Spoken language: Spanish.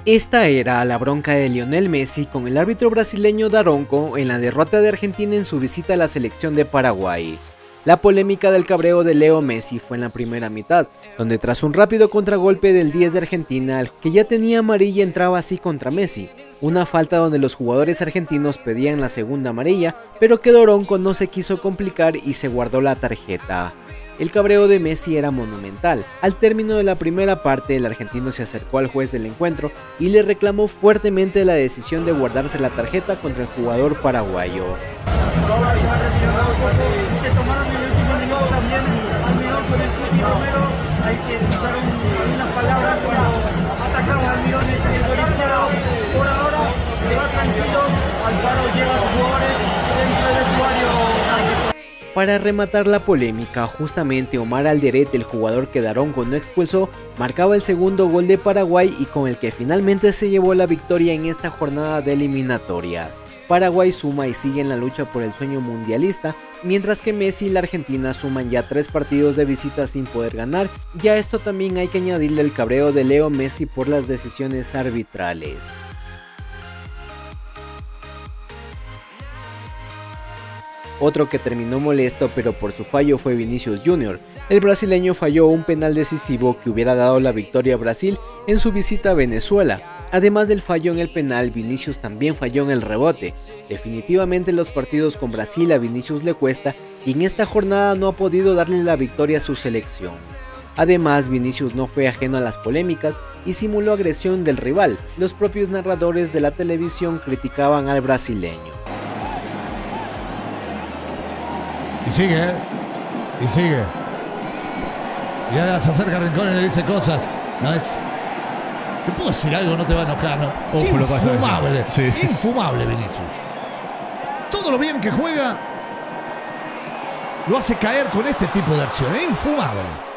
Esta era la bronca de Lionel Messi con el árbitro brasileño Daronco en la derrota de Argentina en su visita a la selección de Paraguay. La polémica del cabreo de Leo Messi fue en la primera mitad, donde tras un rápido contragolpe del 10 de Argentina, que ya tenía amarilla, entraba así contra Messi, una falta donde los jugadores argentinos pedían la segunda amarilla, pero que Daronco no se quiso complicar y se guardó la tarjeta. El cabreo de Messi era monumental. Al término de la primera parte, el argentino se acercó al juez del encuentro y le reclamó fuertemente la decisión de guardarse la tarjeta contra el jugador paraguayo. Para rematar la polémica, justamente Omar Alderete, el jugador que Daronco no expulsó, marcaba el segundo gol de Paraguay y con el que finalmente se llevó la victoria en esta jornada de eliminatorias. Paraguay suma y sigue en la lucha por el sueño mundialista, mientras que Messi y la Argentina suman ya 3 partidos de visita sin poder ganar, y a esto también hay que añadirle el cabreo de Leo Messi por las decisiones arbitrales. Otro que terminó molesto pero por su fallo fue Vinicius Jr. El brasileño falló un penal decisivo que hubiera dado la victoria a Brasil en su visita a Venezuela. Además del fallo en el penal, Vinicius también falló en el rebote. Definitivamente los partidos con Brasil a Vinicius le cuesta y en esta jornada no ha podido darle la victoria a su selección. Además, Vinicius no fue ajeno a las polémicas y simuló agresión del rival. Los propios narradores de la televisión criticaban al brasileño. Y sigue, y sigue. Y ahora se acerca a Rincón y le dice cosas. No es... Te puedo decir algo, no te va a enojar, ¿no? Es infumable, sí. Infumable Vinicius. Todo lo bien que juega lo hace caer con este tipo de acciones. Infumable.